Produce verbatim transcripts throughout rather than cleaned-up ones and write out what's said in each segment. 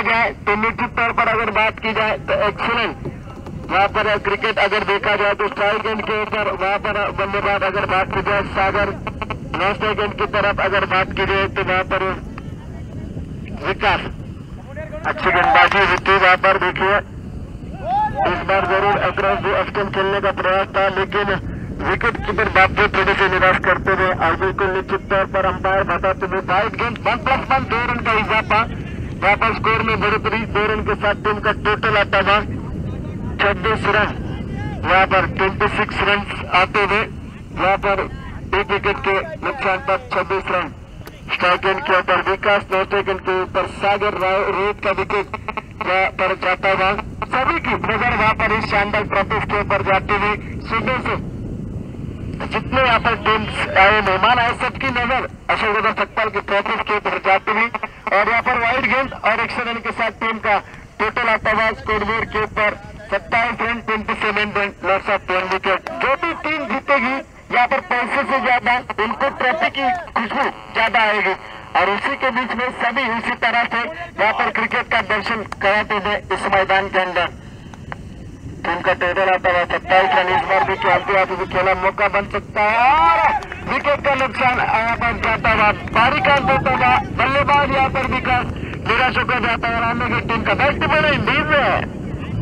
जाए तो निश्चित तौर पर अगर बात की जाए तो एक्सीलेंट वहाँ पर क्रिकेट अगर देखा जाए तो स्ट्राइक एंड के ऊपर वहाँ पर बल्लेबाज अगर बात की जाए सागर, नौ सेकंड की तरफ अगर बात की जाए तो वहाँ पर विकास अच्छी गेंदबाजी होती वहाँ पर देखिए इस बार जरूर अक्रॉस द स्टंप खेलने का प्रयास था, लेकिन विकेट कीपर बापू थोड़े से निराश करते हुए और बिल्कुल निश्चित तौर पर अंपायर बताते हुए फाइव गेंद वन प्लस वन दो रन का इजाफा, वहाँ पर स्कोर में बढ़ोतरी दो रन के साथ टीम का टोटल आता था छब्बीस रन, वहाँ पर छब्बीस रन आते हुए वहाँ पर एक विकेट के नुकसान पर छब्बीस रन। स्ट्राइक एंड के ऊपर विकास, नौ सेकंड के ऊपर सागर रोहित का विकेट पर जाता हुआ सभी की नजर वहाँ पर इस शानदार ट्रॉफी के ऊपर जाते हुए सुबह से जितने यहाँ पर टीम्स आए मेहमान आए सबकी नजर अशोक सकपाल की ट्रॉफी के ऊपर जाती हुई और यहाँ पर वाइड गेंद और एक रन के साथ टीम का टोटल आता हुआ स्कोरबोर्ड के ऊपर सत्ताईस run twenty seven run loss off ten wicket. जो भी टीम जीतेगी यहाँ पर पैसे से ज्यादा उनको ट्रॉफी की खुशबू ज्यादा आएगी और उसी के बीच में सभी उसी तरह से यहाँ पर क्रिकेट का दर्शन कराते हुए इस मैदान के अंदर टीम का टोटल आता हुआ सत्ताईस रन। इस बार भी खेलते आते हुए खेला मौका बन सकता है और विकेट का नुकसान यहाँ पर जाता हुआ बारी का होता हुआ बल्लेबाज यहाँ पर विकास निराश होकर जाता है आने की टीम का बेस्ट बॉलर इंडीज है।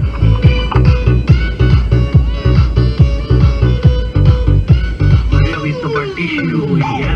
अभी तो बंटी शुरू हुई है।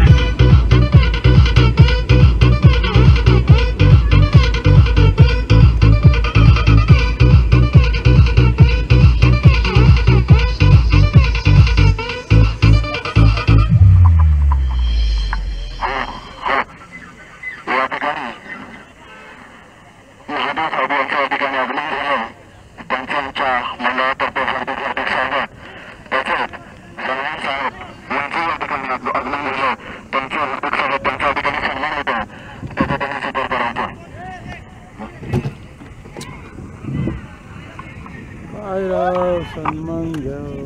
सम्मान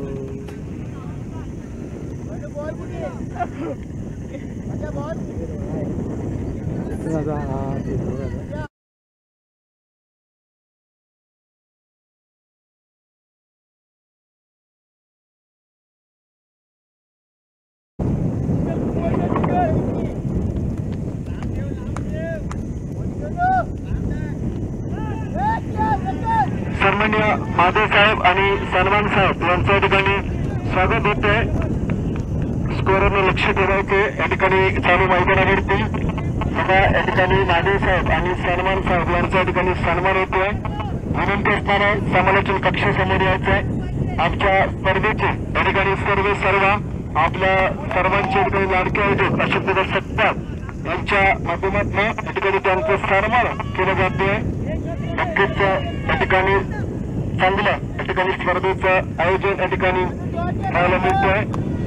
सन्मान्य महादेव साहेब आणि सन्मान साहेब यांच्या ठिकाणी स्वागत होते। स्कोररने लक्ष ठेवायचे या ठिकाणी चालू मैदानावरती बघा या ठिकाणी महादेव साहेब आणि सन्मान साहेब यांच्या ठिकाणी सन्मान होतोय। विनंती असणारे समालोचन कक्षासमोर यायचंय। आमच्या स्पर्धेचे या ठिकाणी सर्व सर्व आपल्या सर्वांच्या ठिकाणी लाडके आयोजक अशोक सकपाल यांच्या माध्यमातून या ठिकाणी त्यांचा सन्मान केला जातोय। नक्कीच या ठिकाणी चांगलं या ठिकाणी स्पर्धेचं आयोजन या ठिकाणी पाहायला मिळतंय।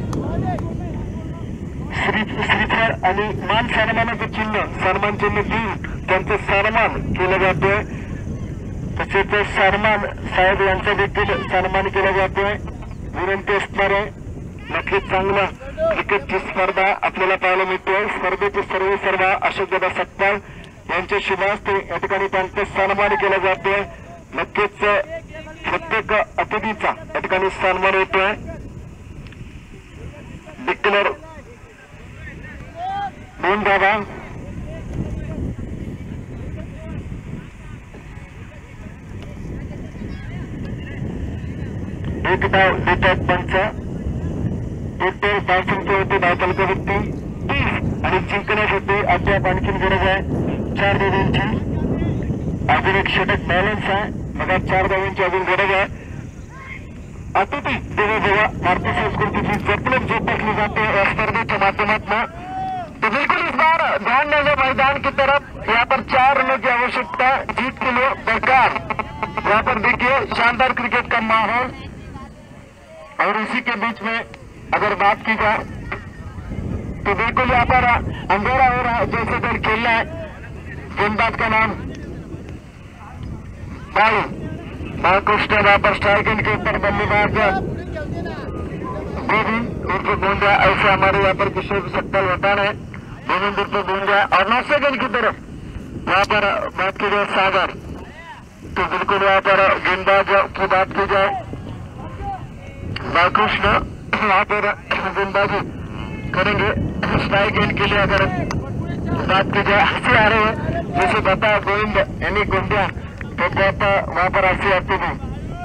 श्री श्रीफळ आणि मान सन्मानाचं चिन्ह सन्मान चिन्ह देऊन त्यांचा सन्मान केला जातोय। तसेच सन्मान साहेब यांचा देखील सन्मान केला जातोय। विनंती असणारे नक्कीच चांगला क्रिकेटची स्पर्धा आपल्याला पाहायला मिळतोय। स्पर्धेचे सर्व सर्व अशोक सकपाल यांच्या शुभ हस्ते या ठिकाणी त्यांचा सन्मान केला जातोय। नक्कीच प्रत्येक अतिथीचा या ठिकाणी सन्मान होतोय। डिक्लेअर दोन धावा एक धाव देतात पंच टोटल धावसंख्या होते धावतालुक्यावरती तीस आणि जिंकण्यासाठी अद्याप आणखीन गरज आहे चार धावांची। अजून एक षटक बॅलन्स आहे बघा चार धावांची अजून गरज आहे। अतिथी जेव्हा जेव्हा भारतीय संस्कृतीची जपणूक जोपासली जाते या स्पर्धेच्या माध्यमातून तो बिल्कुल इस बार ध्यान देंगे मैदान की तरफ। यहाँ पर चार रनों की आवश्यकता जीत के लिए दरकार। यहाँ पर देखिए शानदार क्रिकेट का माहौल और इसी के बीच में अगर बात की जाए तो बिल्कुल यहाँ पर अंधेरा हो रहा है जैसे देर खेलना है। गेंदबाज का नाम भाई बालकृष्ण वहाँ पर स्ट्राइक के ऊपर बल्लेबाज गोविंद उर्फ गोंजा ऐसे हमारे यहाँ पर किशोर सकपाल वतान है। गोविंद उर्फ गोंजा और नौ सेकंड की तरफ वहाँ पर बात की जाए सागर, तो बिल्कुल वहाँ पर गेंदबाज की बात की जाए बालकृष्ण, वहाँ पर गेंदबाजी करेंगे स्ट्राइक गेंद के लिए। अगर बात की जाए हंसी आ रहे हैं जैसे बता गोविंद यानी गोंदिया, तो वहाँ पर हंसी आती थी,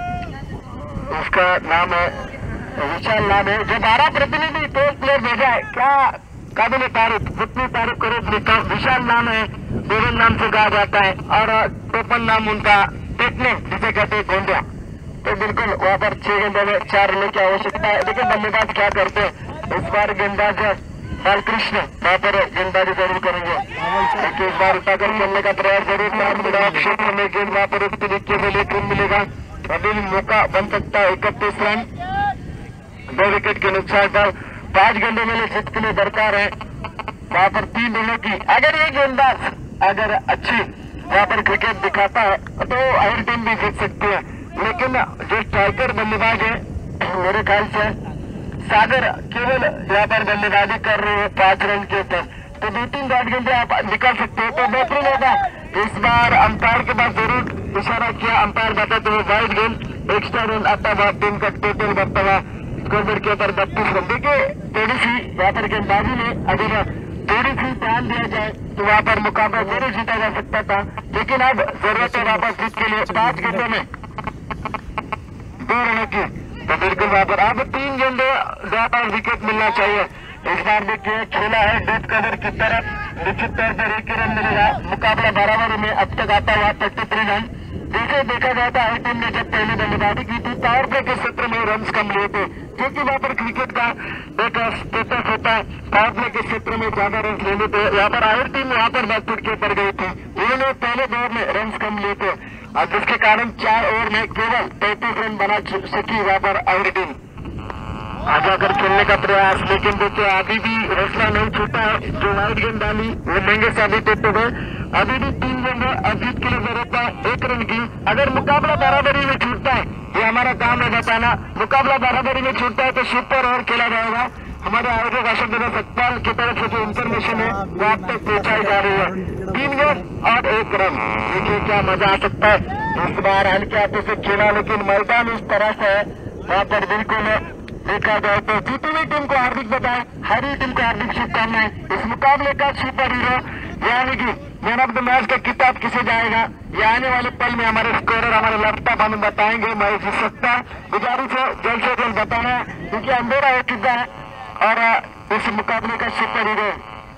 उसका नाम है विशाल नाम है, जो बारह प्रतिनिधि टेस्ट प्लेयर भेजा है, क्या काबिल तारीफ, जितनी तारीफ करो उतनी कम। विशाल नाम है, देवन नाम से कहा जाता है, और टोपन नाम उनका टेक्निक जिसे कहते हैं गोंदिया। तो बिल्कुल वहाँ पर छह गेंदों में चार रनों की आवश्यकता है। देखिए बल्लेबाज क्या करते हैं इस बार, गेंदबाज बालकृष्ण वहाँ पर गेंदबाजी जरूर करेंगे, इस बार उठाकर खेलने का प्रयास जरूर था। क्षेत्र में गेंद वहाँ पर उस तरीके से लेकर मिलेगा, अभी मौका बन सकता है। इकतीस रन दो विकेट के नुकसान पर पांच गेंदों में जीत के लिए दरकार है वहाँ पर तीन रनों की। अगर ये गेंदबाज अगर अच्छी वहाँ पर क्रिकेट दिखाता है तो हर टीम भी जीत सकती है, लेकिन जो स्ट्राइकर बल्लेबाज है मेरे ख्याल से सागर केवल यहाँ पर बल्लेबाजी कर रहे हैं पांच रन के ऊपर, तो दो तीन डॉट गेंदे आप निकाल सकते हो तो बेहतरीन होगा। इस बार अंपायर के पास जरूर इशारा किया, अंपायर बताते हुए वाइड गेंद एक्स्ट्रा रन आता हुआ, टीम का टोटल बढ़ता हुआ स्कोरबोर्ड के ऊपर बत्तीस रन। देखिए थोड़ी सी यहाँ पर गेंदबाजी में अभी थोड़ी सी ध्यान दिया जाए तो वहाँ पर मुकाबला जरूर जीता जा सकता था, लेकिन अब जरूरत है वापस जीत के लिए पांच गेंदों में दो रनों की, तो बिल्कुल वहाँ पर अब तीन गेंदों ज्यादा विकेट मिलना चाहिए। इस बार देखिए खेला है डेथ कवर की तरफ, निश्चित तौर पर एक ही रन मिलेगा, मुकाबला बराबर में अब तक आता हुआ थर्टी थ्री रन। जैसे देखा जाता है टीम ने जब पहले बल्लेबाजी की थी पावर प्ले के क्षेत्र में रन कम लिए थे, क्योंकि वहाँ पर क्रिकेट का एक स्टेटस होता है पावर प्ले के क्षेत्र में ज्यादा रन ले लेते। यहाँ पर आयर टीम वहाँ पर बैकफुट के ऊपर गई थी, उन्होंने पहले दौर में रन कम लिए थे और जिसके कारण चार ओवर में केवल तैतीस रन बना सकी वहाँ पर आयर टीम। आगे आकर खेलने का प्रयास, लेकिन देखिए अभी भी हौसला नहीं छूटा है, जो वाइड गेंद डाली वो महंगे साबित होते हुए अभी भी तीन गेंद अब जीत के लिए जरूरत है एक रन की। अगर मुकाबला बराबरी में छूटता है, ये हमारा काम है बताना, मुकाबला बराबरी में छूटता है तो सुपर ओवर खेला जाएगा। हमारे आयोजक अशोक दादा सत्पाल की तरफ से जो इन्फॉर्मेशन है वो आप तक पहुँचाई जा रही है। तीन गेंद और एक रन, देखिए क्या मजा आ सकता है। इस बार हल्के हाथों से खेला, लेकिन मैदान इस तरह से है वहाँ पर बिल्कुल देखा जाए तो जीती हुई टीम को हार्दिक बधाई, हारी टीम को हार्दिक शुभकामनाएं। इस मुकाबले का सुपर हीरो यानी कि मैन ऑफ द मैच का किताब किसे जाएगा, ये आने वाले पल में हमारे स्कोरर हमारे लड़ता बानू बताएंगे। मैं इस सकता गुजारिश है जल्द से जल्द बताना है, क्योंकि अंधेरा हो चुका है और इस मुकाबले का सुपर हीरो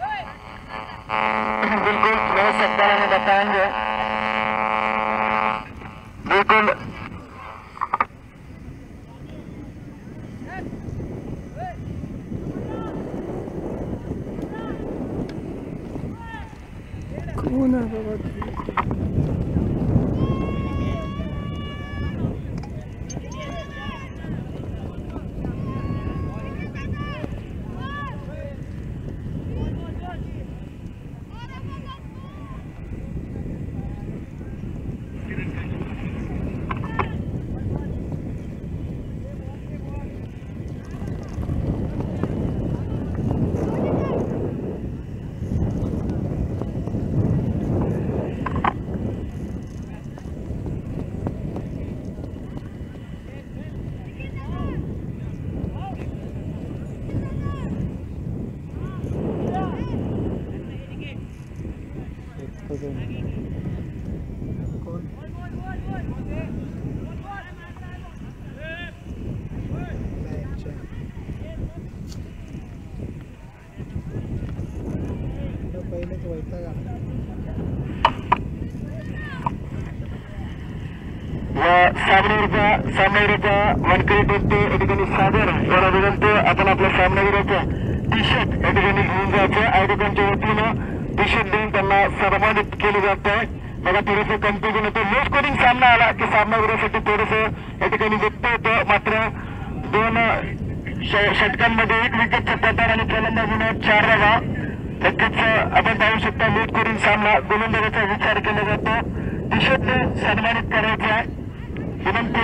बिल्कुल रह सकता है, हमें बताएंगे बिल्कुल। कौन है बाबा? सामने वन क्रिकेट या ठिकाणी सादर या विनंती आपण आपल्या सामनावीराच्या टी शर्ट या ठिकाणी घेऊन जायचं, आयोजकांच्या वतीनं टी शर्ट देऊन त्यांना सन्मानित केले जात आहे। बघा थोडंसं कन्फ्युजन होतं, लो स्कोरिंग सामना आला की सामनावीरासाठी थोडंसं या ठिकाणी दुखतं होतं, मात्र दोन षटकांमध्ये एक विकेटचा पतार आणि फलंदाजीनं चार धावा, नक्कीच आपण पाहू शकता लो स्कोरिंग सामना गोलंदाजाचा विचार केला जातो। टी शर्ट सन्मानित करायचा आहे विनंती,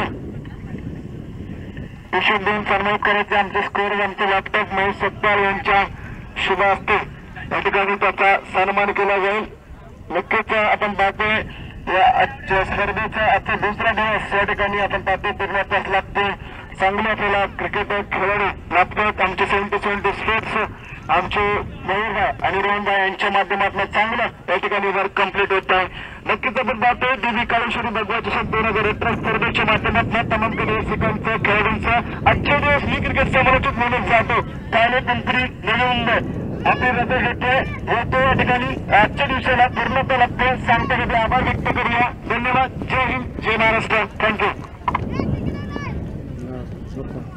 टी शर्ट देऊन सन्मानित करायचे आमचे स्कोर आमचे लॅपटॉप महेश सत्पाल यांच्या शुभ हस्ते या ठिकाणी त्याचा सन्मान केला जाईल। नक्कीच आपण पाहतोय या आजच्या स्पर्धेचा आजचा दुसरा दिवस या ठिकाणी आपण पाहतोय पूर्ण तास लागते. चांगले आपल्याला क्रिकेट खेळाडू लाभतात. आमचे सेव्हन्टी सेव्हन्टी स्पोर्ट्स आमचे मयूरभाई आणि रोहनभाई यांच्या माध्यमातून चांगलं या ठिकाणी वर्क कम्प्लीट होत आहे. नक्कीच आपण पाहतोय देवी काळेश्वरी भगवा चषक दोन हजार अठरा स्पर्धेच्या माध्यमातून तमाम रसिकांचं खेळाडूंचं आजच्या दिवस मी क्रिकेट समालोचित म्हणून जातो. काले पिंपरी नवी मुंबई आपली रजा घेते येतो या ठिकाणी आजच्या दिवसाला पूर्णता लागते. सांगते आभार व्यक्त करूया. धन्यवाद. जय हिंद, जय महाराष्ट्र. थँक्यू.